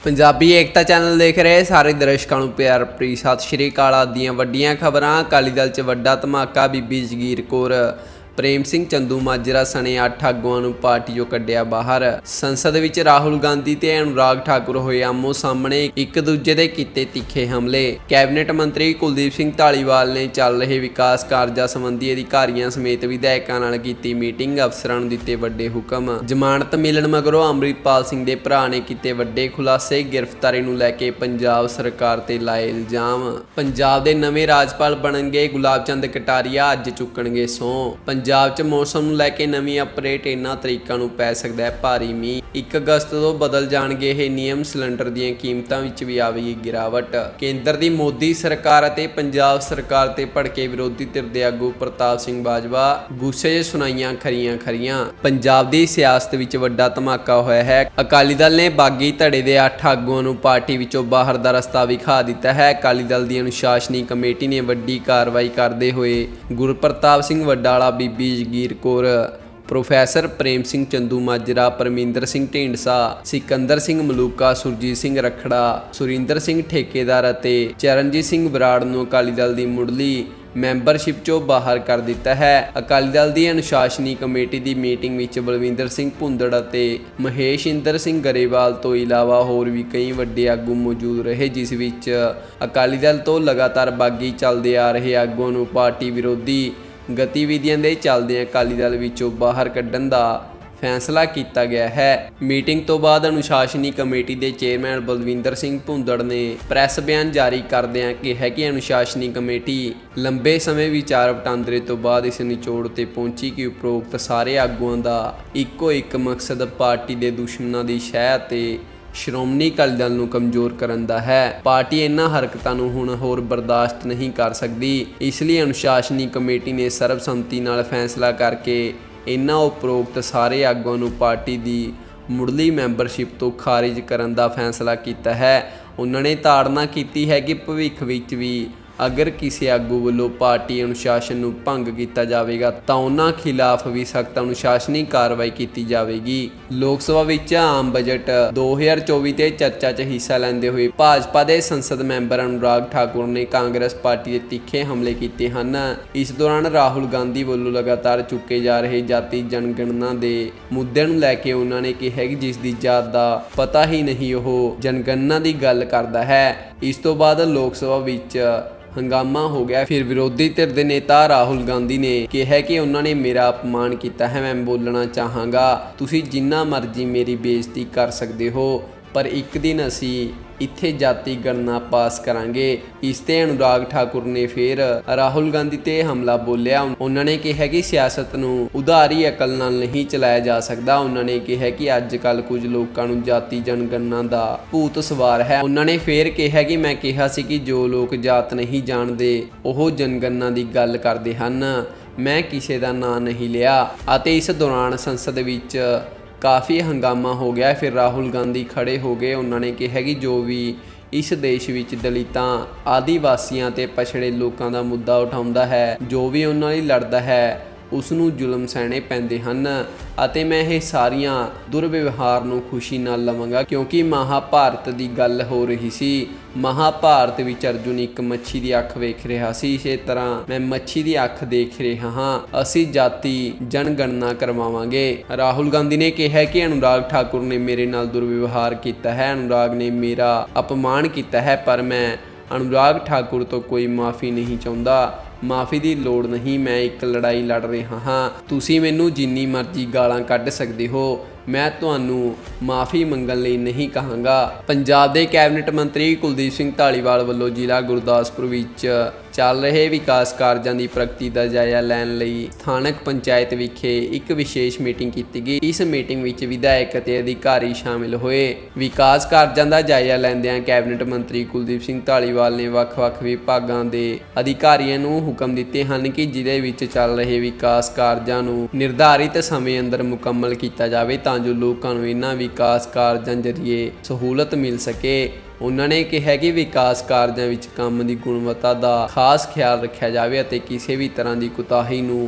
ਪੰਜਾਬੀ ਏਕਤਾ channel ਦੇਖ ਰਹੇ ਸਾਰੇ ਦਰਸ਼ਕਾਂ ਨੂੰ ਪਿਆਰ ਭਰੀ ਸਤਿ ਸ਼੍ਰੀ ਅਕਾਲ। ਦੀਆਂ ਵੱਡੀਆਂ ਖਬਰਾਂ। ਅਕਾਲੀ ਦਲ 'ਚ ਵੱਡਾ ਧਮਾਕਾ। ਬੀਬੀ ਜਗੀਰ ਕੌਰ ਪ੍ਰੇਮ ਸਿੰਘ ਚੰਦੂਮਾਜਰਾ ਸਣੇ 8 ਆਗੂਆਂ ਨੂੰ ਪਾਰਟੀ 'ਚੋਂ ਕੱਢਿਆ ਬਾਹਰ। ਸੰਸਦ ਵਿੱਚ ਰਾਹੁਲ ਗਾਂਧੀ ਤੇ ਅਨੁਰਾਗ ਠਾਕੁਰ ਹੋਏ ਆਮੋ ਸਾਹਮਣੇ, ਇੱਕ ਦੂਜੇ ਦੇ ਕੀਤੇ ਤਿੱਖੇ ਹਮਲੇ। ਕੈਬਨਿਟ ਮੰਤਰੀ ਕੁਲਦੀਪ ਸਿੰਘ ਧਾਲੀਵਾਲ ਨੇ ਚੱਲ ਰਹੇ ਵਿਕਾਸ ਕਾਰਜਾਂ ਸੰਬੰਧੀ ਅਧਿਕਾਰੀਆਂ ਸਮੇਤ ਵਿਧਾਇਕਾਂ ਨਾਲ ਕੀਤੀ ਮੀਟਿੰਗ। ਅਫਸਰਾਂ ਨੂੰ ਦਿੱਤੇ ਵੱਡੇ ਹੁਕਮ। ਜ਼ਮਾਨਤ ਮਿਲਣ ਮਗਰੋਂ ਅੰਮ੍ਰਿਤਪਾਲ ਸਿੰਘ ਦੇ ਭਰਾ ਨੇ ਕੀਤੇ ਵੱਡੇ ਖੁਲਾਸੇ। ਗ੍ਰਿਫਤਾਰੀ ਨੂੰ ਲੈ ਕੇ ਪੰਜਾਬ ਸਰਕਾਰ ਤੇ ਲਾਏ ਇਲਜ਼ਾਮ। ਪੰਜਾਬ ਦੇ ਨਵੇਂ ਰਾਜਪਾਲ ਬਣਨਗੇ ਗੁਲਾਬ ਚੰਦ ਕਟਾਰੀਆ, ਅੱਜ ਚੁੱਕਣਗੇ ਸਹੁੰ। ਪੰਜਾਬ 'ਚ ਮੌਸਮ ਨੂੰ ਲੈ ਕੇ ਨਵੀਂ ਅਪਡੇਟ। ਇਹਨਾਂ ਤਰੀਕਾਂ ਨੂੰ ਪੈ ਸਕਦਾ ਹੈ ਭਾਰੀ ਮੀਂਹ। 1 ਅਗਸਤ ਤੋਂ ਬਦਲ ਜਾਣਗੇ ਇਹ ਨਿਯਮ। ਸਿਲੰਡਰ ਦੀਆਂ ਕੀਮਤਾਂ ਵਿੱਚ ਵੀ ਆਵੇਗੀ ਗਿਰਾਵਟ। ਕੇਂਦਰ ਦੀ ਮੋਦੀ ਸਰਕਾਰ ਅਤੇ ਪੰਜਾਬ ਸਰਕਾਰ ਤੇ ਭੜਕੇ ਵਿਰੋਧੀ ਧਿਰ ਦੇ ਆਗੂ ਪ੍ਰਤਾਪ ਸਿੰਘ ਬਾਜਵਾ ਗੁੱਸੇ 'ਚ ਸੁਣਾਈਆਂ ਖਰੀਆਂ। ਪੰਜਾਬ ਦੀ ਸਿਆਸਤ ਵਿੱਚ ਵੱਡਾ ਧਮਾਕਾ ਹੋਇਆ ਹੈ। ਅਕਾਲੀ ਦਲ ਨੇ ਬਾਗੀ ਧੜੇ ਦੇ 8 ਆਗੂਆਂ ਨੂੰ ਪਾਰਟੀ ਵਿੱਚੋਂ ਬਾਹਰ ਦਾ ਰਸਤਾ ਵਿਖਾ ਦਿੱਤਾ ਹੈ। ਅਕਾਲੀ ਦਲ ਦੀ ਅਨੁਸ਼ਾਸਨੀ ਕਮੇਟੀ ਨੇ ਵੱਡੀ ਕਾਰਵਾਈ ਕਰਦੇ ਹੋਏ ਗੁਰਪ੍ਰਤਾਪ ਸਿੰਘ ਵਡਾਲਾ, ਬੀਬੀ ਜਗੀਰ ਕੌਰ, ਪ੍ਰੋਫੈਸਰ ਪ੍ਰੇਮ ਸਿੰਘ ਚੰਦੂਮਾਜਰਾ, ਪਰਮਿੰਦਰ ਸਿੰਘ ਢੀਂਡਸਾ, ਸਿਕੰਦਰ ਸਿੰਘ ਮਲੂਕਾ, ਸੁਰਜੀਤ ਸਿੰਘ ਰਖੜਾ, ਸੁਰਿੰਦਰ ਸਿੰਘ ਠੇਕੇਦਾਰ ਅਤੇ ਚਰਨਜੀਤ ਸਿੰਘ ਬਰਾੜ ਨੂੰ ਅਕਾਲੀ ਦਲ ਦੀ ਮੁੱਢਲੀ ਮੈਂਬਰਸ਼ਿਪ 'ਚੋਂ ਬਾਹਰ ਕਰ ਦਿੱਤਾ ਹੈ। ਅਕਾਲੀ ਦਲ ਦੀ ਅਨੁਸ਼ਾਸਨੀ ਕਮੇਟੀ ਦੀ ਮੀਟਿੰਗ ਵਿੱਚ ਬਲਵਿੰਦਰ ਸਿੰਘ ਭੁੰਦੜ ਅਤੇ ਮਹੇਸ਼ ਇੰਦਰ ਸਿੰਘ ਗਰੇਵਾਲ ਤੋਂ ਇਲਾਵਾ ਹੋਰ ਵੀ ਕਈ ਵੱਡੇ ਆਗੂ ਮੌਜੂਦ ਰਹੇ, ਜਿਸ ਵਿੱਚ ਅਕਾਲੀ ਦਲ ਤੋਂ ਲਗਾਤਾਰ ਬਾਗੀ ਚੱਲਦੇ ਆ ਰਹੇ ਆਗੂਆਂ ਨੂੰ ਪਾਰਟੀ ਵਿਰੋਧੀ ਗਤੀਵਿਧੀਆਂ ਦੇ ਚੱਲਦਿਆਂ ਅਕਾਲੀ ਦਲ ਵਿੱਚੋਂ ਬਾਹਰ ਕੱਢਣ ਦਾ ਫੈਸਲਾ ਕੀਤਾ ਗਿਆ ਹੈ। ਮੀਟਿੰਗ ਤੋਂ ਬਾਅਦ ਅਨੁਸ਼ਾਸਨੀ ਕਮੇਟੀ ਦੇ ਚੇਅਰਮੈਨ ਬਲਵਿੰਦਰ ਸਿੰਘ ਭੁੰਦੜ ਨੇ ਪ੍ਰੈਸ ਬਿਆਨ ਜਾਰੀ ਕਰਦਿਆਂ ਕਿਹਾ ਕਿ ਅਨੁਸ਼ਾਸਨੀ ਕਮੇਟੀ ਲੰਬੇ ਸਮੇਂ ਵਿਚਾਰ ਵਟਾਂਦਰੇ ਤੋਂ ਬਾਅਦ ਇਸ ਨਿਚੋੜ ਤੇ ਪਹੁੰਚੀ ਕਿ ਉਪਰੋਕਤ ਸਾਰੇ ਆਗੂਆਂ ਦਾ ਇੱਕੋ ਇੱਕ ਮਕਸਦ ਪਾਰਟੀ ਦੇ ਦੁਸ਼ਮਣਾਂ ਦੀ ਸ਼ਹਿ ਅਤੇ ਸ਼੍ਰੋਮਣੀ ਅਕਾਲੀ ਦਲ ਨੂੰ ਕਮਜ਼ੋਰ ਕਰਨ ਦਾ ਹੈ। ਪਾਰਟੀ ਇਹਨਾਂ ਹਰਕਤਾਂ ਨੂੰ ਹੁਣ ਹੋਰ ਬਰਦਾਸ਼ਤ ਨਹੀਂ ਕਰ ਸਕਦੀ। ਇਸ ਲਈ ਅਨੁਸ਼ਾਸਨੀ ਕਮੇਟੀ ਨੇ ਸਰਬਸੰਮਤੀ ਨਾਲ ਫੈਸਲਾ ਕਰਕੇ ਇਹਨਾਂ ਉਪਰੋਕਤ ਸਾਰੇ ਆਗੂਆਂ ਨੂੰ ਪਾਰਟੀ ਦੀ ਮੁੱਢਲੀ ਮੈਂਬਰਸ਼ਿਪ ਤੋਂ ਖਾਰਿਜ ਕਰਨ ਦਾ ਫੈਸਲਾ ਕੀਤਾ ਹੈ। ਉਹਨਾਂ ਨੇ ਤਾੜਨਾ ਕੀਤੀ ਹੈ ਕਿ ਭਵਿੱਖ ਵਿੱਚ ਵੀ ਅਗਰ ਕਿਸੇ ਆਗੂ ਵੱਲੋਂ ਪਾਰਟੀ ਅਨੁਸ਼ਾਸਨ ਨੂੰ ਭੰਗ ਕੀਤਾ ਜਾਵੇਗਾ ਤਾਂ ਉਹਨਾਂ ਖਿਲਾਫ ਵੀ ਸਖਤ ਅਨੁਸ਼ਾਸਨੀ ਕਾਰਵਾਈ ਕੀਤੀ ਜਾਵੇਗੀ। ਲੋਕ ਸਭਾ ਵਿੱਚ ਆਮ ਬਜਟ 2024 ਤੇ ਚਰਚਾ 'ਚ ਹਿੱਸਾ ਲੈਂਦੇ ਹੋਏ ਭਾਜਪਾ ਦੇ ਸੰਸਦ ਮੈਂਬਰ ਅਨੁਰਾਗ ਠਾਕੁਰ ਨੇ ਕਾਂਗਰਸ ਪਾਰਟੀ ਦੇ ਤਿੱਖੇ ਹਮਲੇ ਕੀਤੇ ਹਨ। ਇਸ ਦੌਰਾਨ ਰਾਹੁਲ ਗਾਂਧੀ ਵੱਲੋਂ ਲਗਾਤਾਰ ਚੁੱਕੇ ਜਾ ਰਹੇ ਜਾਤੀ ਜਨਗਣਨਾ ਦੇ ਮੁੱਦਿਆਂ ਨੂੰ ਲੈ ਕੇ ਉਹਨਾਂ ਨੇ ਕਿਹਾ ਕਿ ਜਿਸ ਦੀ ਜਾਤ ਦਾ ਪਤਾ ਹੀ ਨਹੀਂ ਉਹ ਜਨਗਣਨਾ ਦੀ ਗੱਲ ਕਰਦਾ ਹੈ। ਇਸ ਤੋਂ ਬਾਅਦ ਲੋਕ ਸਭਾ ਵਿੱਚ ਹੰਗਾਮਾ ਹੋ ਗਿਆ। ਫਿਰ ਵਿਰੋਧੀ ਧਿਰ ਦੇ ਨੇਤਾ ਰਾਹੁਲ ਗਾਂਧੀ ਨੇ ਕਿਹਾ ਕਿ ਉਹਨਾਂ ਨੇ ਮੇਰਾ ਅਪਮਾਨ ਕੀਤਾ ਹੈ। ਮੈਂ ਬੋਲਣਾ ਚਾਹਾਂਗਾ, ਤੁਸੀਂ ਜਿੰਨਾ ਮਰਜ਼ੀ ਮੇਰੀ ਬੇਇੱਜ਼ਤੀ ਕਰ ਸਕਦੇ ਹੋ, ਪਰ ਇੱਕ ਦਿਨ ਅਸੀਂ ਇੱਥੇ ਜਾਤੀ ਗਣਨਾ ਪਾਸ ਕਰਾਂਗੇ। ਇਸ ਤੇ ਅਨੁਰਾਗ ਠਾਕੁਰ ਨੇ ਫਿਰ ਰਾਹੁਲ ਗਾਂਧੀ ਤੇ ਹਮਲਾ ਬੋਲਿਆ। ਉਹਨਾਂ ਨੇ ਕਿਹਾ ਕਿ ਸਿਆਸਤ ਨੂੰ ਉਧਾਰੀ ਅਕਲ ਨਾਲ ਨਹੀਂ ਚਲਾਇਆ ਜਾ ਸਕਦਾ। ਉਹਨਾਂ ਨੇ ਕਿਹਾ ਕਿ ਅੱਜ ਕੱਲ੍ਹ ਕੁਝ ਲੋਕਾਂ ਨੂੰ ਜਾਤੀ ਜਨਗਣਨਾ ਦਾ ਭੂਤ ਸਵਾਰ ਹੈ। ਉਹਨਾਂ ਨੇ ਫਿਰ ਕਿਹਾ ਕਿ ਮੈਂ ਕਿਹਾ ਸੀ ਕਿ ਜੋ ਲੋਕ ਜਾਤ ਨਹੀਂ ਜਾਣਦੇ ਉਹ ਜਨਗਣਨਾ ਦੀ ਗੱਲ ਕਰਦੇ ਹਨ। ਮੈਂ ਕਿਸੇ ਦਾ ਨਾਂ ਨਹੀਂ ਲਿਆ। ਅਤੇ ਇਸ ਦੌਰਾਨ ਸੰਸਦ ਵਿੱਚ ਕਾਫੀ ਹੰਗਾਮਾ ਹੋ ਗਿਆ। ਫਿਰ ਰਾਹੁਲ ਗਾਂਧੀ ਖੜੇ ਹੋ ਗਏ। ਉਹਨਾਂ ਨੇ ਕਿਹਾ ਕਿ ਜੋ ਵੀ ਇਸ ਦੇਸ਼ ਵਿੱਚ ਦਲਿਤਾਂ, ਆਦੀਵਾਸੀਆਂ ਤੇ ਪਛੜੇ ਲੋਕਾਂ ਦਾ ਮੁੱਦਾ ਉਠਾਉਂਦਾ ਹੈ, ਜੋ ਵੀ ਉਹਨਾਂ ਲਈ ਲੜਦਾ ਹੈ, ਉਸ ਨੂੰ ਜ਼ੁਲਮ ਸਹਿਣੇ ਪੈਂਦੇ ਹਨ ਅਤੇ ਮੈਂ ਇਹ ਸਾਰੀਆਂ ਦੁਰਵਿਵਹਾਰ ਨੂੰ ਖੁਸ਼ੀ ਨਾਲ ਲਵਾਂਗਾ, ਕਿਉਂਕਿ ਮਹਾਭਾਰਤ ਦੀ ਗੱਲ ਹੋ ਰਹੀ ਸੀ। ਮਹਾਭਾਰਤ ਵਿੱਚ ਅਰਜੁਨ ਇੱਕ ਮੱਛੀ ਦੀ ਅੱਖ ਵੇਖ ਰਿਹਾ ਸੀ, ਇਸੇ ਤਰ੍ਹਾਂ ਮੈਂ ਮੱਛੀ ਦੀ ਅੱਖ ਦੇਖ ਰਿਹਾ ਹਾਂ। ਅਸੀਂ ਜਾਤੀ ਜਨਗਣਨਾ ਕਰਵਾਵਾਂਗੇ। ਰਾਹੁਲ ਗਾਂਧੀ ਨੇ ਕਿਹਾ ਕਿ ਅਨੁਰਾਗ ਠਾਕੁਰ ਨੇ ਮੇਰੇ ਨਾਲ ਦੁਰਵਿਵਹਾਰ ਕੀਤਾ ਹੈ, ਅਨੁਰਾਗ ਨੇ ਮੇਰਾ ਅਪਮਾਨ ਕੀਤਾ ਹੈ, ਪਰ ਮੈਂ ਅਨੁਰਾਗ ਠਾਕੁਰ ਤੋਂ ਕੋਈ ਮਾਫੀ ਨਹੀਂ ਚਾਹੁੰਦਾ। ਮਾਫੀ ਦੀ ਲੋੜ ਨਹੀਂ। ਮੈਂ ਇੱਕ ਲੜਾਈ ਲੜ ਰਿਹਾ ਹਾਂ। ਤੁਸੀਂ ਮੈਨੂੰ ਜਿੰਨੀ ਮਰਜ਼ੀ ਗਾਲਾਂ ਕੱਢ ਸਕਦੇ ਹੋ, ਮੈਂ ਤੁਹਾਨੂੰ ਮਾਫੀ ਮੰਗਣ ਲਈ ਨਹੀਂ ਕਹਾਂਗਾ। ਪੰਜਾਬ ਦੇ ਕੈਬਨਿਟ ਮੰਤਰੀ ਕੁਲਦੀਪ ਸਿੰਘ ਧਾਲੀਵਾਲ ਵੱਲੋਂ ਜ਼ਿਲ੍ਹਾ ਗੁਰਦਾਸਪੁਰ ਵਿੱਚ ਚੱਲ ਰਹੇ ਵਿਕਾਸ ਕਾਰਜਾਂ ਦੀ ਪ੍ਰਗਤੀ ਦਾ ਜਾਇਜ਼ਾ ਲੈਣ ਲਈ ਸਥਾਨਕ ਪੰਚਾਇਤ ਵਿਖੇ ਇੱਕ ਵਿਸ਼ੇਸ਼ ਮੀਟਿੰਗ ਕੀਤੀ ਗਈ। ਇਸ ਮੀਟਿੰਗ ਵਿੱਚ ਵਿਧਾਇਕ ਅਤੇ ਅਧਿਕਾਰੀ ਸ਼ਾਮਿਲ ਹੋਏ। ਵਿਕਾਸ ਕਾਰਜਾਂ ਦਾ ਜਾਇਜ਼ਾ ਲੈਂਦਿਆਂ ਕੈਬਨਿਟ ਮੰਤਰੀ ਕੁਲਦੀਪ ਸਿੰਘ ਧਾਲੀਵਾਲ ਨੇ ਵੱਖ-ਵੱਖ ਵਿਭਾਗਾਂ ਦੇ ਅਧਿਕਾਰੀਆਂ ਨੂੰ ਹੁਕਮ ਦਿੱਤੇ ਹਨ ਕਿ ਜ਼ਿਲ੍ਹੇ ਵਿੱਚ ਚੱਲ ਰਹੇ ਵਿਕਾਸ ਕਾਰਜਾਂ ਨੂੰ ਨਿਰਧਾਰਿਤ ਸਮੇਂ ਅੰਦਰ ਮੁਕੰਮਲ ਕੀਤਾ ਜਾਵੇ ਤਾਂ ਜੋ ਲੋਕਾਂ ਨੂੰ ਇਹਨਾਂ ਵਿਕਾਸ ਕਾਰਜਾਂ ਜ਼ਰੀਏ ਸਹੂਲਤ ਮਿਲ ਸਕੇ। ਉਹਨਾਂ ਨੇ ਕਿਹਾ ਕਿ ਵਿਕਾਸ ਕਾਰਜਾਂ ਵਿੱਚ ਕੰਮ ਦੀ ਗੁਣਵੱਤਾ ਦਾ ਖਾਸ ਖਿਆਲ ਰੱਖਿਆ ਜਾਵੇ ਅਤੇ ਕਿਸੇ ਵੀ ਤਰ੍ਹਾਂ ਦੀ ਕੁਤਾਹੀ ਨੂੰ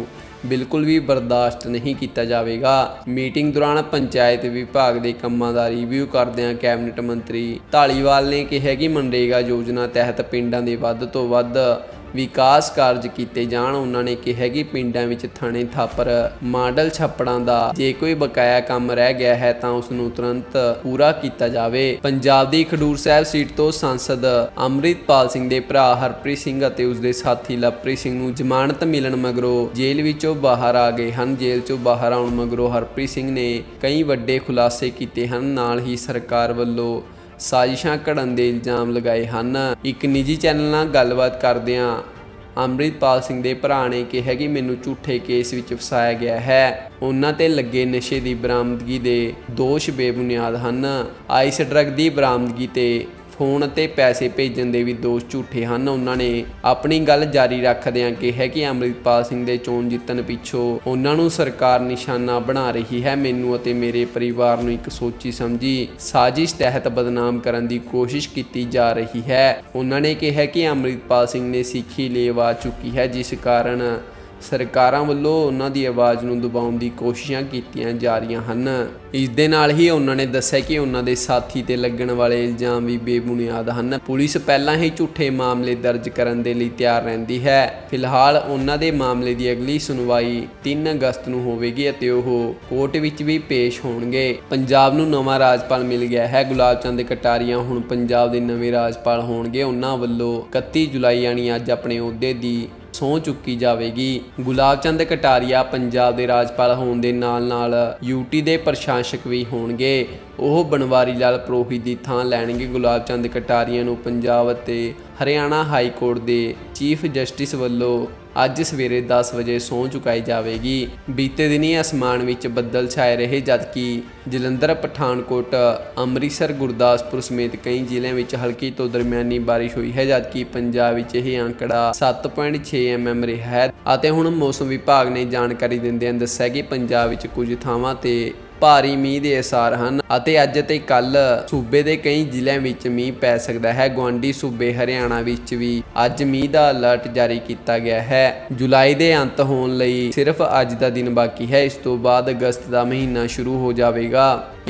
ਬਿਲਕੁਲ ਵੀ ਬਰਦਾਸ਼ਤ ਨਹੀਂ ਕੀਤਾ ਜਾਵੇਗਾ। ਮੀਟਿੰਗ ਦੌਰਾਨ ਪੰਚਾਇਤ ਵਿਭਾਗ ਦੇ ਕੰਮਾਂ ਦਾ ਰਿਵਿਊ ਕਰਦਿਆਂ ਕੈਬਨਿਟ ਮੰਤਰੀ ਧਾਲੀਵਾਲ ਨੇ ਕਿਹਾ ਕਿ ਮਨਰੇਗਾ ਯੋਜਨਾ ਤਹਿਤ ਪਿੰਡਾਂ ਦੇ ਵੱਧ ਤੋਂ ਵੱਧ ਵਿਕਾਸ ਕਾਰਜ ਕੀਤੇ ਜਾਣ। ਉਹਨਾਂ ਨੇ ਕਿਹਾ ਕਿ ਪਿੰਡਾਂ ਵਿੱਚ ਥਾਣੇ ਥਾਪਰ ਮਾਡਲ ਛੱਪੜਾਂ ਦਾ ਜੇ ਕੋਈ ਬਕਾਇਆ ਕੰਮ ਰਹਿ ਗਿਆ ਹੈ ਤਾਂ ਉਸ ਨੂੰ ਤੁਰੰਤ ਪੂਰਾ ਕੀਤਾ ਜਾਵੇ। ਪੰਜਾਬ ਦੀ ਖਡੂਰ ਸਾਹਿਬ ਸੀਟ ਤੋਂ ਸੰਸਦ ਅੰਮ੍ਰਿਤਪਾਲ ਸਿੰਘ ਦੇ ਭਰਾ ਹਰਪ੍ਰੀਤ ਸਿੰਘ ਅਤੇ ਉਸ ਦੇ ਸਾਥੀ ਲਵਪ੍ਰੀਤ ਸਿੰਘ ਨੂੰ ਜ਼ਮਾਨਤ ਮਿਲਣ ਮਗਰੋਂ ਜੇਲ੍ਹ ਵਿੱਚੋਂ ਬਾਹਰ ਆ ਗਏ ਹਨ। ਜੇਲ੍ਹ ਚੋਂ ਬਾਹਰ ਆਉਣ ਮਗਰੋਂ ਹਰਪ੍ਰੀਤ ਸਿੰਘ ਨੇ ਕਈ ਵੱਡੇ ਖੁਲਾਸੇ ਕੀਤੇ ਹਨ। ਨਾਲ ਹੀ ਸਰਕਾਰ ਵੱਲੋਂ ਸਾਜ਼ਿਸ਼ਾਂ ਘੜਨ ਦੇ ਇਲਜ਼ਾਮ ਲਗਾਏ ਹਨ। ਇੱਕ ਨਿੱਜੀ ਚੈਨਲ ਨਾਲ ਗੱਲਬਾਤ ਕਰਦਿਆਂ ਅੰਮ੍ਰਿਤਪਾਲ ਸਿੰਘ ਦੇ ਭਰਾ ਨੇ ਕਿਹਾ ਕਿ ਮੈਨੂੰ ਝੂਠੇ ਕੇਸ ਵਿੱਚ ਫਸਾਇਆ ਗਿਆ ਹੈ। ਉਹਨਾਂ ਤੇ ਲੱਗੇ ਨਸ਼ੇ ਦੀ ਬਰਾਮਦਗੀ ਦੇ ਦੋਸ਼ ਬੇਬੁਨਿਆਦ ਹਨ। ਆਈਸ ਡਰੱਗ ਦੀ ਬਰਾਮਦਗੀ ਤੇ ਫੋਨ ਅਤੇ ਪੈਸੇ ਭੇਜਣ ਦੇ ਵੀ ਦੋਸ਼ ਝੂਠੇ ਹਨ। ਉਹਨਾਂ ਨੇ ਆਪਣੀ ਗੱਲ ਜਾਰੀ ਰੱਖਦਿਆਂ ਕਿਹਾ ਕਿ ਅੰਮ੍ਰਿਤਪਾਲ ਸਿੰਘ ਦੇ ਚੋਣ ਜਿੱਤਣ ਪਿੱਛੋਂ ਉਹਨਾਂ ਨੂੰ ਸਰਕਾਰ ਨਿਸ਼ਾਨਾ ਬਣਾ ਰਹੀ ਹੈ। ਮੈਨੂੰ ਅਤੇ ਮੇਰੇ ਪਰਿਵਾਰ ਨੂੰ ਇੱਕ ਸੋਚੀ ਸਮਝੀ ਸਾਜ਼ਿਸ਼ ਤਹਿਤ ਬਦਨਾਮ ਕਰਨ ਦੀ ਕੋਸ਼ਿਸ਼ ਕੀਤੀ ਜਾ ਰਹੀ ਹੈ। ਉਹਨਾਂ ਨੇ ਕਿਹਾ ਕਿ ਅੰਮ੍ਰਿਤਪਾਲ ਸਿੰਘ ਨੇ ਸਿੱਖੀ ਲੇਵ ਆ ਚੁੱਕੀ ਹੈ, ਜਿਸ ਕਾਰਨ ਸਰਕਾਰਾਂ ਵੱਲੋਂ ਉਹਨਾਂ ਦੀ ਆਵਾਜ਼ ਨੂੰ ਦਬਾਉਣ ਦੀ ਕੋਸ਼ਿਸ਼ਾਂ ਕੀਤੀਆਂ ਜਾ ਰਹੀਆਂ ਹਨ। ਇਸ ਦੇ ਨਾਲ ਹੀ ਉਹਨਾਂ ਨੇ ਦੱਸਿਆ ਕਿ ਉਹਨਾਂ ਦੇ ਸਾਥੀ ਤੇ ਲੱਗਣ ਵਾਲੇ ਇਲਜ਼ਾਮ ਵੀ ਬੇਬੁਨਿਆਦ ਹਨ। ਪੁਲਿਸ ਪਹਿਲਾਂ ਹੀ ਝੂਠੇ ਮਾਮਲੇ ਦਰਜ ਕਰਨ ਦੇ ਲਈ ਤਿਆਰ ਰਹਿੰਦੀ ਹੈ। ਫਿਲਹਾਲ ਉਹਨਾਂ ਦੇ ਮਾਮਲੇ ਦੀ ਅਗਲੀ ਸੁਣਵਾਈ 3 ਅਗਸਤ ਨੂੰ ਹੋਵੇਗੀ ਅਤੇ ਉਹ ਕੋਰਟ ਵਿੱਚ ਵੀ ਪੇਸ਼ ਹੋਣਗੇ। ਪੰਜਾਬ ਨੂੰ ਨਵਾਂ ਰਾਜਪਾਲ ਮਿਲ ਗਿਆ ਹੈ। ਗੁਲਾਬ ਚੰਦ ਕਟਾਰੀਆ ਹੁਣ ਪੰਜਾਬ ਦੇ ਨਵੇਂ ਰਾਜਪਾਲ ਹੋਣਗੇ। ਉਹਨਾਂ ਵੱਲੋਂ 31 ਜੁਲਾਈ ਯਾਨੀ ਅੱਜ ਆਪਣੇ ਅਹੁਦੇ ਦੀ ਸਹੁੰ ਚੁੱਕੀ ਜਾਵੇਗੀ। ਗੁਲਾਬ ਚੰਦ ਕਟਾਰੀਆ ਪੰਜਾਬ ਦੇ ਰਾਜਪਾਲ ਹੋਣ ਦੇ ਨਾਲ ਯੂਟੀ ਦੇ ਪ੍ਰਸ਼ਾਸਕ ਵੀ ਹੋਣਗੇ। ਉਹ ਬਨਵਾਰੀ ਲਾਲ ਪੁਰੋਹਿਤ ਦੀ ਥਾਂ ਲੈਣਗੇ। ਗੁਲਾਬ ਚੰਦ ਕਟਾਰੀਆ ਨੂੰ ਪੰਜਾਬ ਅਤੇ ਹਰਿਆਣਾ ਹਾਈ ਕੋਰਟ ਦੇ ਚੀਫ ਜਸਟਿਸ ਵੱਲੋਂ ਅੱਜ ਸਵੇਰੇ 10 ਵਜੇ ਸਹੁੰ ਚੁਕਾਈ ਜਾਵੇਗੀ। ਬੀਤੇ ਦਿਨੀ ਅਸਮਾਨ ਵਿੱਚ ਬੱਦਲ ਛਾਏ ਰਹੇ, ਜਦਕਿ ਜਲੰਧਰ, ਪਠਾਨਕੋਟ, ਅੰਮ੍ਰਿਤਸਰ, ਗੁਰਦਾਸਪੁਰ ਸਮੇਤ ਕਈ ਜ਼ਿਲ੍ਹਿਆਂ ਵਿੱਚ ਹਲਕੀ ਤੋਂ ਦਰਮਿਆਨੀ ਬਾਰਿਸ਼ ਹੋਈ ਹੈ, ਜਦਕਿ ਪੰਜਾਬ ਵਿੱਚ ਇਹ ਅੰਕੜਾ 7.6 mm ਰਿਹਾ ਹੈ। ਅਤੇ ਹੁਣ ਮੌਸਮ ਵਿਭਾਗ ਨੇ ਜਾਣਕਾਰੀ ਦਿੰਦਿਆਂ ਦੱਸਿਆ ਕਿ ਪੰਜਾਬ ਵਿੱਚ ਕੁਝ ਥਾਵਾਂ ਤੇ ਭਾਰੀ ਮੀਂਹ ਦੇ ਅਸਾਰ ਹਨ ਅਤੇ ਅੱਜ ਤੇ ਕੱਲ ਸੂਬੇ ਦੇ ਕਈ ਜ਼ਿਲ੍ਹਿਆਂ ਵਿੱਚ ਮੀਂਹ ਪੈ ਸਕਦਾ ਹੈ। ਗੁਆਂਢੀ ਸੂਬੇ ਹਰਿਆਣਾ ਵਿੱਚ ਵੀ ਅੱਜ ਮੀਂਹ ਦਾ ਅਲਰਟ ਜਾਰੀ ਕੀਤਾ ਗਿਆ ਹੈ। ਜੁਲਾਈ ਦੇ ਅੰਤ ਹੋਣ ਲਈ ਸਿਰਫ ਅੱਜ ਦਾ ਦਿਨ ਬਾਕੀ ਹੈ। ਇਸ ਤੋਂ ਬਾਅਦ ਅਗਸਤ ਦਾ ਮਹੀਨਾ ਸ਼ੁਰੂ ਹੋ ਜਾਵੇਗਾ।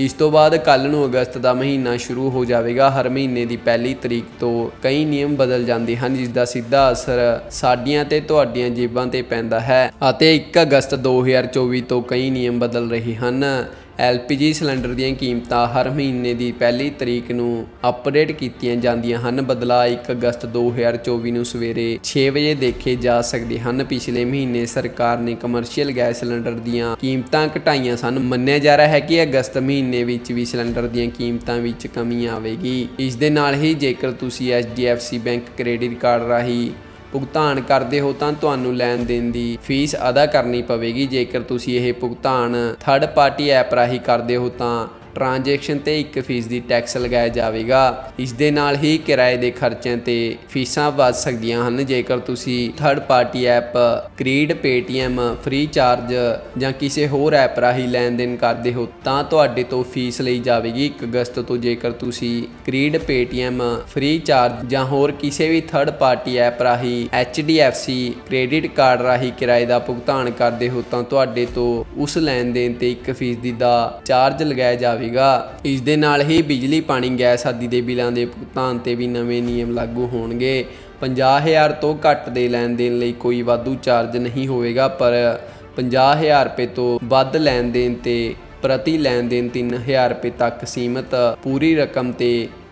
ਕੱਲ ਨੂੰ ਅਗਸਤ ਦਾ ਮਹੀਨਾ ਸ਼ੁਰੂ ਹੋ ਜਾਵੇਗਾ। ਹਰ ਮਹੀਨੇ ਦੀ ਪਹਿਲੀ ਤਰੀਕ ਤੋਂ ਕਈ ਨਿਯਮ ਬਦਲ ਜਾਂਦੇ ਹਨ, ਜਿਸ ਦਾ ਸਿੱਧਾ ਅਸਰ ਸਾਡੀਆਂ ਤੇ ਤੁਹਾਡੀਆਂ ਜੇਬਾਂ ਤੇ ਪੈਂਦਾ ਹੈ ਅਤੇ 1 ਅਗਸਤ 2024 ਤੋਂ ਕਈ ਨਿਯਮ ਬਦਲ ਰਹੇ ਹਨ। LPG ਸਿਲੰਡਰ ਦੀਆਂ ਕੀਮਤਾਂ ਹਰ ਮਹੀਨੇ ਦੀ ਪਹਿਲੀ ਤਰੀਕ ਨੂੰ ਅਪਡੇਟ ਕੀਤੀਆਂ ਜਾਂਦੀਆਂ ਹਨ। ਬਦਲਾਅ 1 ਅਗਸਤ 2024 ਨੂੰ ਸਵੇਰੇ 6 ਵਜੇ ਦੇਖੇ ਜਾ ਸਕਦੇ ਹਨ। ਪਿਛਲੇ ਮਹੀਨੇ ਸਰਕਾਰ ਨੇ ਕਮਰਸ਼ੀਅਲ ਗੈਸ ਸਿਲੰਡਰ ਦੀਆਂ ਕੀਮਤਾਂ ਘਟਾਈਆਂ ਸਨ। ਮੰਨਿਆ ਜਾ ਰਿਹਾ ਹੈ ਕਿ ਅਗਸਤ ਮਹੀਨੇ ਵਿੱਚ ਵੀ ਸਿਲੰਡਰ ਦੀਆਂ ਕੀਮਤਾਂ ਵਿੱਚ ਕਮੀ ਆਵੇਗੀ। ਇਸ ਦੇ ਨਾਲ ਹੀ ਜੇਕਰ ਤੁਸੀਂ HDFC ਬੈਂਕ ਕ੍ਰੈਡਿਟ ਕਾਰਡ ਰਾਹੀਂ ਭੁਗਤਾਨ ਕਰਦੇ ਹੋ ਤਾਂ ਤੁਹਾਨੂੰ ਲੈਣ ਦੇਣ ਦੀ ਫੀਸ ਅਦਾ ਕਰਨੀ ਪਵੇਗੀ। ਜੇਕਰ ਤੁਸੀਂ ਇਹ ਭੁਗਤਾਨ ਥਰਡ ਪਾਰਟੀ ਐਪ ਰਾਹੀਂ ਕਰਦੇ ਹੋ ਤਾਂ ਟ੍ਰਾਂਜੈਕਸ਼ਨ ਤੇ 1% ਟੈਕਸ ਲਗਾਇਆ ਜਾਵੇਗਾ। ਇਸ ਦੇ ਨਾਲ ਹੀ ਕਿਰਾਏ ਦੇ ਖਰਚਿਆਂ ਤੇ ਫੀਸਾਂ ਵੱਧ ਸਕਦੀਆਂ ਹਨ। ਜੇਕਰ ਤੁਸੀਂ third party app Cred, Paytm, Freecharge ਜਾਂ ਕਿਸੇ ਹੋਰ ਐਪ ਰਾਹੀਂ ਲੈਣ ਦੇਣ ਕਰਦੇ ਹੋ ਤਾਂ ਤੁਹਾਡੇ ਤੋਂ ਫੀਸ ਲਈ ਜਾਵੇਗੀ 1 ਅਗਸਤ ਤੋਂ। ਜੇਕਰ ਤੁਸੀਂ ਕ੍ਰੀਡ, ਪੇਟੀਐਮ, ਫ੍ਰੀ ਚਾਰਜ ਜਾਂ ਹੋਰ ਕਿਸੇ ਵੀ ਥਰਡ ਪਾਰਟੀ ਐਪ ਰਾਹੀਂ HDFC ਕ੍ਰੈਡਿਟ ਕਾਰਡ ਰਾਹੀਂ ਕਿਰਾਏ ਦਾ ਭੁਗਤਾਨ ਕਰਦੇ ਹੋ ਤਾਂ ਤੁਹਾਡੇ ਤੋਂ ਉਸ ਲੈਣ ਦੇਣ ਤੇ 1% ਦਾ ਚਾਰਜ ਲਗਾਇਆ ਜਾਵੇਗਾ। ਇਸ ਦੇ ਨਾਲ ਹੀ ਬਿਜਲੀ, ਪਾਣੀ, ਗੈਸ ਆਦਿ ਦੇ ਬਿੱਲਾਂ ਦੇ ਭੁਗਤਾਨ ਤੇ ਵੀ ਨਵੇਂ ਨਿਯਮ ਲਾਗੂ ਹੋਣਗੇ। 50,000 ਤੋਂ ਘੱਟ ਦੇ ਲੈਣ ਦੇਣ ਲਈ ਕੋਈ ਵਾਧੂ ਚਾਰਜ ਨਹੀਂ ਹੋਵੇਗਾ, ਪਰ 50,000 ਰੁਪਏ ਤੋਂ ਵੱਧ ਲੈਣ ਦੇਣ ਤੇ ਪ੍ਰਤੀ ਲੈਣ ਦੇਣ 3,000 ਰੁਪਏ ਤੱਕ ਸੀਮਤ ਪੂਰੀ ਰਕਮ ਤੇ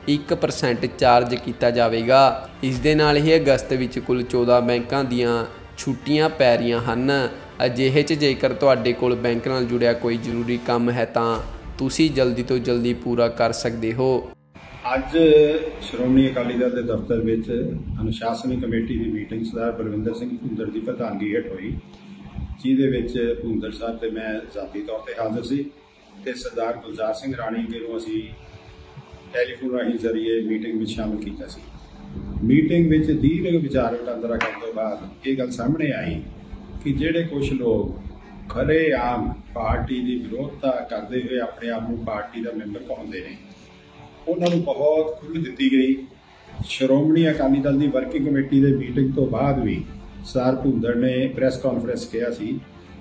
1% ਚਾਰਜ ਕੀਤਾ ਜਾਵੇਗਾ। ਇਸ ਦੇ ਨਾਲ ਹੀ ਅਗਸਤ ਵਿੱਚ ਕੁੱਲ 14 ਬੈਂਕਾਂ ਦੀਆਂ ਛੁੱਟੀਆਂ ਪੈ ਰਹੀਆਂ ਹਨ। ਅਜਿਹੇ 'ਚ ਜੇਕਰ ਤੁਹਾਡੇ ਕੋਲ ਬੈਂਕ ਨਾਲ ਜੁੜਿਆ ਕੋਈ ਜ਼ਰੂਰੀ ਕੰਮ ਹੈ ਤਾਂ ਤੁਸੀਂ ਜਲਦੀ ਤੋਂ ਜਲਦੀ ਪੂਰਾ ਕਰ ਸਕਦੇ ਹੋ। ਅੱਜ ਸ਼੍ਰੋਮਣੀ ਅਕਾਲੀ ਦਲ ਦੇ ਦਫ਼ਤਰ ਵਿੱਚ ਅਨੁਸ਼ਾਸਨੀ ਕਮੇਟੀ ਦੀ ਮੀਟਿੰਗ ਸਰਦਾਰ ਬਲਵਿੰਦਰ ਸਿੰਘ ਭੁੰਦੜ ਦੀ ਪ੍ਰਧਾਨਗੀ ਹੇਠ ਹੋਈ, ਜਿਹਦੇ ਵਿੱਚ ਭੁੰਦੜ ਸਾਹਿਬ ਤੇ ਮੈਂ ਜ਼ਾਤੀ ਤੌਰ ਤੇ ਹਾਜ਼ਰ ਸੀ ਤੇ ਸਰਦਾਰ ਗੁਲਜ਼ਾਰ ਸਿੰਘ ਰਾਣੀ ਨੂੰ ਅਸੀਂ ਟੈਲੀਫੋਨ ਰਾਹੀਂ ਜ਼ਰੀਏ ਮੀਟਿੰਗ ਵਿੱਚ ਸ਼ਾਮਲ ਕੀਤਾ ਸੀ। ਮੀਟਿੰਗ ਵਿੱਚ ਦੀਰਘ ਵਿਚਾਰ ਵਟਾਂਦਰਾ ਕਰਨ ਤੋਂ ਬਾਅਦ ਇਹ ਗੱਲ ਸਾਹਮਣੇ ਆਈ ਕਿ ਜਿਹੜੇ ਕੁਝ ਲੋਕ ਖਰੇ ਆਮ ਪਾਰਟੀ ਦੀ ਵਿਰੋਧਤਾ ਕਰਦੇ ਹੋਏ ਆਪਣੇ ਆਪ ਨੂੰ ਪਾਰਟੀ ਦਾ ਮੈਂਬਰ ਕਹਾਉਂਦੇ ਨੇ, ਉਹਨਾਂ ਨੂੰ ਬਹੁਤ ਖੁੱਲ੍ਹ ਦਿੱਤੀ ਗਈ। ਸ਼੍ਰੋਮਣੀ ਅਕਾਲੀ ਦਲ ਦੀ ਵਰਕਿੰਗ ਕਮੇਟੀ ਦੇ ਮੀਟਿੰਗ ਤੋਂ ਬਾਅਦ ਵੀ ਸਰਦਾਰ ਭੁੰਦੜ ਨੇ ਪ੍ਰੈਸ ਕਾਨਫਰੰਸ ਕਿਹਾ ਸੀ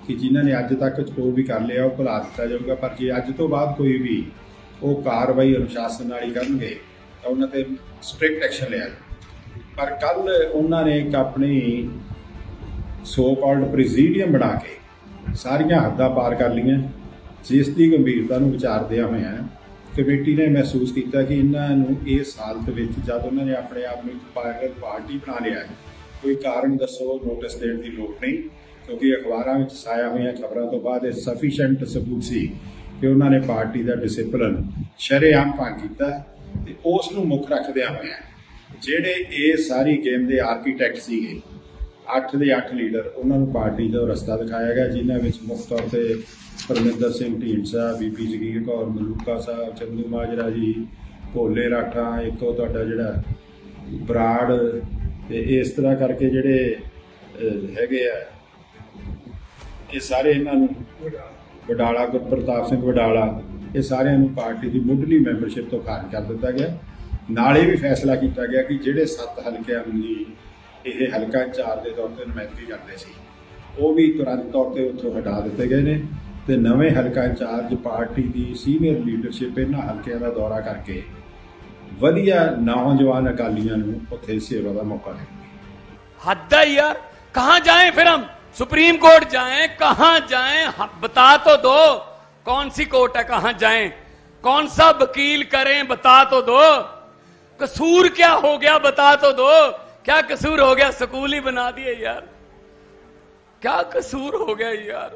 कि जिन्हों ने अज तक जो भी कर लिया वो भुला दिता जाऊगा, पर जे अज तो बाद कोई भी वो कार्रवाई अनुशासन वाली करनगे तो उन्होंने स्ट्रिक्ट एक्शन लिया। पर कल उन्होंने एक अपनी सो कॉल्ड प्रेसीडियम बना के सारिया हद्दां पार कर लिया, जिसकी गंभीरता को विचारदे हुए कमेटी ने महसूस किया कि इन्हों इस हालत में जब उन्होंने अपने आप में पार्टी बना लिया है, कोई कारण दसो नोटिस देने की लोड़ नहीं, क्योंकि अखबारों में छाया हुई खबरों तो बाद सफिशेंट सबूत सी कि उन्होंने पार्टी का डिसिपलिन शरेआम भंग किया। उस मुख रखद्या हुए जेडे ये सारी गेम के आर्कीटैक्ट से 8 ਦੇ 8 लीडर उन्होंने पार्टी का रस्ता दिखाया गया, जिन्होंने मुख्य तौर पर परमिंदर सिंह ढींडसा, बीबी जगीर कौर मलूका साहब, चंदू माजरा जी, भोले राठा, एक तो जोड़ा बराड़, इस तरह करके जोड़े है ये सारे इन्हों वडाला, गुरप्रताप सिंह वडाला, ये सारे पार्टी की मुढ़ली मैंबरशिप तो खारिज कर दिता गया। नाले भी फैसला किया गया कि जोड़े 7 हल्कियां की ये हल्का इंचार्ज के तौर पर नुमाइंदगी करते सी, वो भी तुरंत तौर पर उत्थों हटा दिते गए ने, ते नवे हल्का इंचार्ज पार्टी की सीनियर लीडरशिप इन्हां हल्कियां का दौरा करके वधिया नौजवान अकालियां नूं उत्थे सेवा का मौका देंगे। हद है यार, कहां जाएं फिर हम? सुप्रीम कोर्ट जाएं, कहां जाएं? बता तो दो कौन सी कोर्ट है, कहां जाएं, कौन सा वकील करें, बता तो दो। कसूर क्या हो गया बता तो दो, क्या कसूर हो गया? स्कूल ही बना दिए यार, क्या कसूर हो गया यार?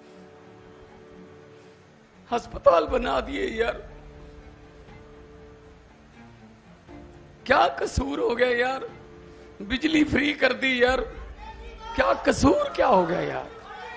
अस्पताल बना दिए यार, क्या कसूर हो गया यार? बिजली फ्री कर दी यार, क्या कसूर क्या हो गया यार?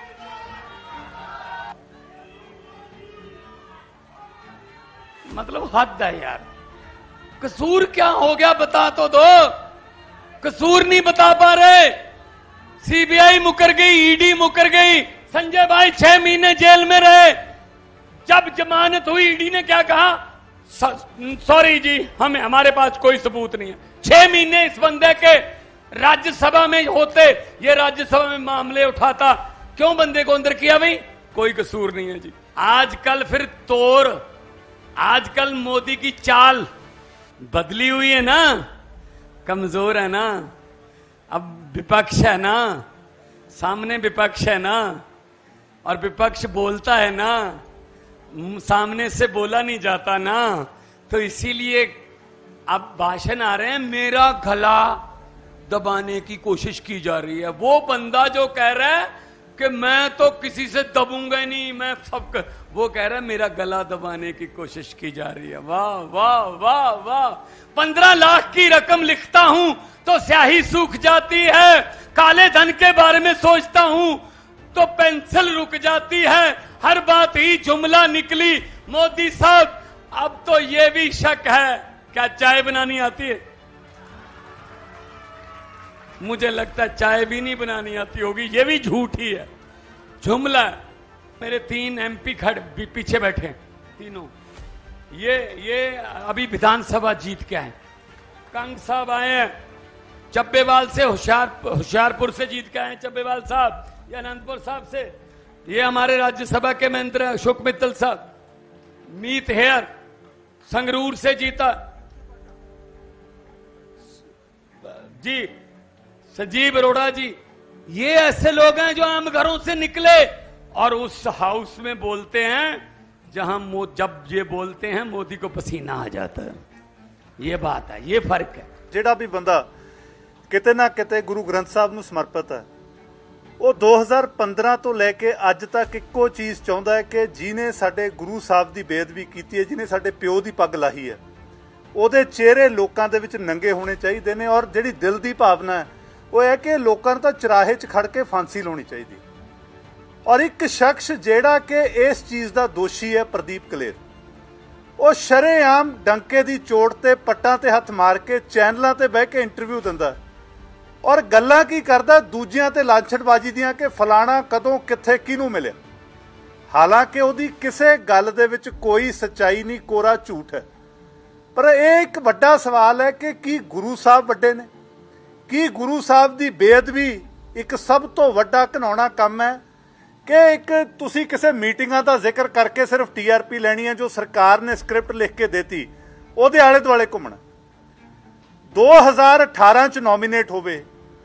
मतलब हद है यार, कसूर क्या हो गया बता तो दो। कसूर नहीं बता पा रहे, सीबीआई मुकर गई, ईडी मुकर गई, संजय भाई 6 महीने जेल में रहे, जब जमानत हुई ईडी ने क्या कहा? सॉरी जी, हमारे पास कोई सबूत नहीं है। 6 महीने इस बंदे के राज्यसभा में होते, ये राज्यसभा में मामले उठाता, क्यों बंदे को अंदर किया भाई? कोई कसूर नहीं है जी। आजकल फिर तोड़, आजकल मोदी की चाल बदली हुई है ना, कमजोर है ना, अब विपक्ष है ना, सामने विपक्ष है ना, और विपक्ष बोलता है ना, सामने से बोला नहीं जाता ना, तो इसीलिए अब भाषण आ रहे हैं, मेरा गला दबाने की कोशिश की जा रही है। वो बंदा जो कह रहा है कि मैं तो किसी से दबूंगा ही नहीं, मैं सबका, वो कह रहा है मेरा गला दबाने की कोशिश की जा रही है। वाह वाह वाह वाह। 15 लाख की रकम लिखता हूं तो स्याही सूख जाती है, काले धन के बारे में सोचता हूं तो पेंसिल रुक जाती है, हर बात ही जुमला निकली। मोदी साहब अब तो ये भी शक है, क्या चाय बनानी आती है? मुझे लगता है चाय भी नहीं बनानी आती होगी, ये भी झूठ ही है, जुमला है। मेरे 3 MP खड़े पीछे बैठे हैं, तीनों ये अभी विधानसभा जीत के आए। कंग साहब आए हैं चब्बेवाल से, होशियारपुर से जीत के आए चब्बेवाल साहब, या अनंतपुर साहब से। ये हमारे राज्यसभा के मंत्री अशोक मित्तल साहब, मीत हेयर संगरूर से जीता जी, संजीव अरोड़ा जी। ये ऐसे लोग हैं जो आम घरों से निकले और उस हाउस में बोलते हैं जहां जब ये बोलते हैं मोदी को पसीना आ जाता है। ये बात है, ये फर्क है। ਜਿਹੜਾ भी बंदा किते ना किते गुरु ग्रंथ साहब ਨੂੰ ਸਮਰਪਿਤ ਹੈ, ਉਹ 2015 ਤੋਂ ਲੈ ਕੇ ਅੱਜ ਤੱਕ ਇੱਕੋ ਚੀਜ਼ ਚਾਹੁੰਦਾ ਹੈ ਕਿ ਜਿਹਨੇ ਸਾਡੇ ਗੁਰੂ ਸਾਹਿਬ ਦੀ ਬੇਅਦਬੀ ਕੀਤੀ ਹੈ, ਜਿਹਨੇ ਸਾਡੇ ਪਿਓ ਦੀ ਪੱਗ ਲਾਹੀ ਹੈ, ਉਹਦੇ ਚਿਹਰੇ ਲੋਕਾਂ ਦੇ ਵਿੱਚ ਨੰਗੇ ਹੋਣੇ ਚਾਹੀਦੇ ਨੇ। ਔਰ ਜਿਹੜੀ ਦਿਲ ਦੀ ਭਾਵਨਾ ਹੈ ਉਹ ਹੈ ਕਿ ਲੋਕਾਂ ਨੂੰ ਤਾਂ ਚਰਾਹੇ 'ਚ ਖੜ ਕੇ ਫਾਂਸੀ ਲਾਉਣੀ ਚਾਹੀਦੀ। ਔਰ ਇੱਕ ਸ਼ਖਸ ਜਿਹੜਾ ਕਿ ਇਸ ਚੀਜ਼ ਦਾ ਦੋਸ਼ੀ ਹੈ, ਪ੍ਰਦੀਪ ਕਲੇਰ, ਉਹ ਸ਼ਰੇਆਮ ਡੰਕੇ ਦੀ ਚੋਟ ਤੇ ਪੱਟਾਂ ਤੇ ਹੱਥ ਮਾਰ ਕੇ ਚੈਨਲਾਂ ਤੇ ਬਹਿ ਕੇ ਇੰਟਰਵਿਊ ਦਿੰਦਾ ਔਰ ਗੱਲਾਂ ਕੀ ਕਰਦਾ ਦੂਜਿਆਂ ਤੇ ਲਾਂਛੜਬਾਜ਼ੀ ਦੀਆਂ ਕਿ ਫਲਾਣਾ ਕਦੋਂ ਕਿੱਥੇ ਕਿਹਨੂੰ ਮਿਲਿਆ। ਹਾਲਾਂਕਿ ਉਹਦੀ ਕਿਸੇ ਗੱਲ ਦੇ ਵਿੱਚ ਕੋਈ ਸੱਚਾਈ ਨਹੀਂ, ਕੋਰਾ ਝੂਠ ਹੈ। ਪਰ ਇਹ ਇੱਕ ਵੱਡਾ ਸਵਾਲ ਹੈ ਕਿ ਕੀ ਗੁਰੂ ਸਾਹਿਬ ਵੱਡੇ ਨੇ? ਕੀ ਗੁਰੂ ਸਾਹਿਬ ਦੀ ਬੇਅਦਬੀ ਇੱਕ ਸਭ ਤੋਂ ਵੱਡਾ ਘਿਨਾਉਣਾ ਕੰਮ ਹੈ कि एक तुसी किसी मीटिंगां का जिक्र करके सिर्फ TRP लैनी है, जो सरकार ने स्क्रिप्ट लिख के देती ਉਹਦੇ आले दुआले घूमना। 2018 च नॉमिनेट होवे,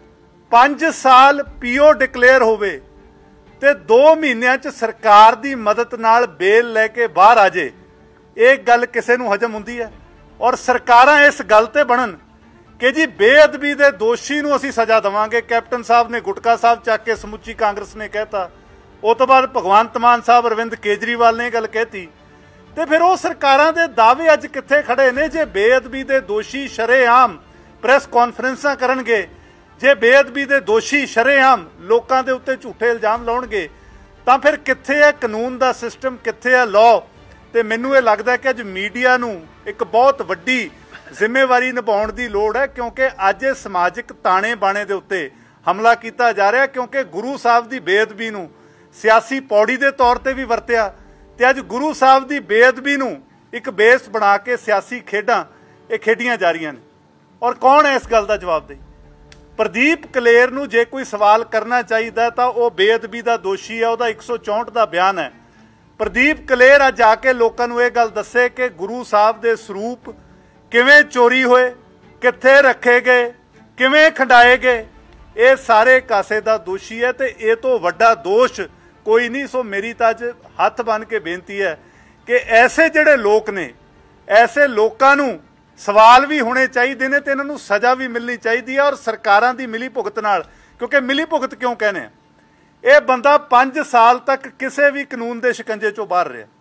5 साल PO डिकलेयर होवे ते 2 महीनों च सरकार दी मदद नाल बेल लैके बाहर आ जे, एक गल किसे नूं हजम हुंदी है? और सरकारां इस गल ते बनन कि जी बेअदबी दे दोषी नूं असीं सज़ा देवांगे। कैप्टन साहब ने गुटका साहब चक के समुची कांग्रेस ने कहता, उस तो बाद भगवंत मान साहब अरविंद केजरीवाल ने गल कहती, तो फिर वो सरकारां दे दावे अज कित्थे खड़े ने? जे बेअदबी दे दोषी शरेआम प्रेस कॉन्फ्रेंसां करनगे, जे बेअदबी दे दोषी शरेआम लोकां दे उत्ते झूठे इल्जाम लाउणगे, तां फिर कित्थे है कानून दा सिस्टम, कित्थे है लॉ? ते मैनूं ये लगदा कि अज मीडिया नूं एक बहुत वड्डी जिम्मेवारी निभाउण दी लोड़ है, क्योंकि अज ये समाजिक ताणे बाणे दे उत्ते हमला कीता जा रहा, क्योंकि गुरु साहब दी बेअदबी नूं सियासी पौड़ी दे तौर ते भी वरतिया ते अज गुरु साहब दी बेअदबी नूं एक बेस बना के सियासी खेडां ये खेडियां जा रहीआं ने। और कौन है इस गल दा जवाब दे? प्रदीप कलेर नूं जे कोई सवाल करना चाहिए तो वह बेअदबी का दोषी है, वह 164 का बयान है। प्रदीप कलेर अज आके लोगों नूं ये गल दसे कि गुरु साहब के सरूप किवें चोरी होए, कित्थे रखे गए, किवें खंडाए गए, ये सारे कासे का दोषी है। तो ये तो वड्डा दोष कोई नहीं। सो मेरी तो अज हथ बन के बेनती है कि ऐसे जिहड़े लोग ने, ऐसे लोगों नूं सवाल भी होने चाहिए ने ते इन्हां नूं सज़ा भी मिलनी चाहिए है। और सरकारां दी मिली भुगत नाल, क्योंकि मिली भुगत क्यों कहने, ये बंदा 5 साल तक किसी भी कानून के शिकंजे चों बाहर रहा।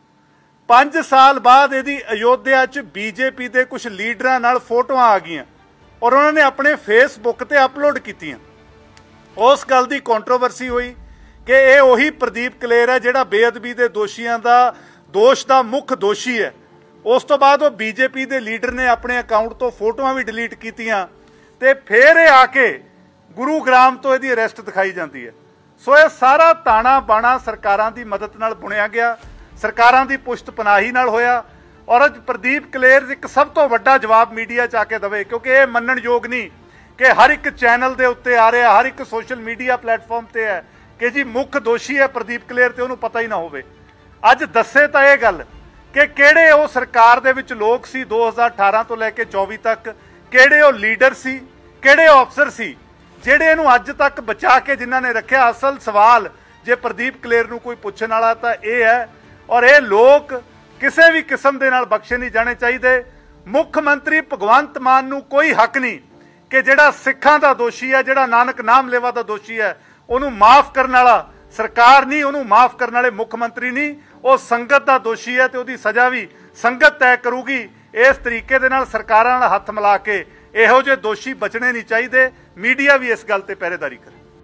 5 साल बाद यदि अयोध्या च BJP के कुछ लीडरां नाल फोटोआं आ गईयां और उन्होंने अपने फेसबुक ते अपलोड कीतियां, उस गल की कॉन्ट्रोवर्सी हुई कि ये उही प्रदीप कलेर है जिहड़ा बेअदबी के दोषियों का दोष का मुख दोषी है। उस तो बाद वो BJP के लीडर ने अपने अकाउंट तो फोटोआं भी डिलीट कीतियां ते फिर ये आके गुरुग्राम तो यदी अरेस्ट दिखाई जाती है। सो ये सारा ताना बाणा सरकारां दी मदद नाल बुनिया गया, सरकारां दी पुष्ट पनाही नाल होया। और अज प्रदीप कलेर एक सब तो वड्डा जवाब मीडिया च आके दवे, क्योंकि ये मनण योग नहीं कि हर एक चैनल के उत्ते आ रहा, हर एक सोशल मीडिया प्लेटफॉर्म ते है कि जी मुख दोषी है प्रदीप कलेर ते उन्होंने पता ही ना होवे। अज दसे तो यह गल कि किहड़े वो सरकार दे विच लोग सी 2018 तो लैके 24 तक, किहड़े वो लीडर सी, किहड़े वो अफसर सी जिहड़े इहनूं अज तक बचा के जिन्हां ने रखिया। असल सवाल जे प्रदीप कलेर नूं कोई पुछण वाला तां इह है, और ये लोग किसी भी किस्म दे नाल बख्शे नहीं जाने चाहिए। मुख मंत्री भगवंत मान नूं कोई हक नहीं कि जिहड़ा सिखां दा दोषी है, जिहड़ा नानक नाम लेवा दा दोषी है, उन्होंने माफ़ करने वाला सरकार नहीं, उन्होंने माफ़ करने वाले मुख मंत्री नहीं, वो संगत का दोषी है तो उसकी सज़ा भी संगत तय करूगी। इस तरीके दे नाल सरकारां नाल हथ मिला के इहो जिहे दोषी बचने नहीं चाहिए। मीडिया भी इस गल ते पहरेदारी करे।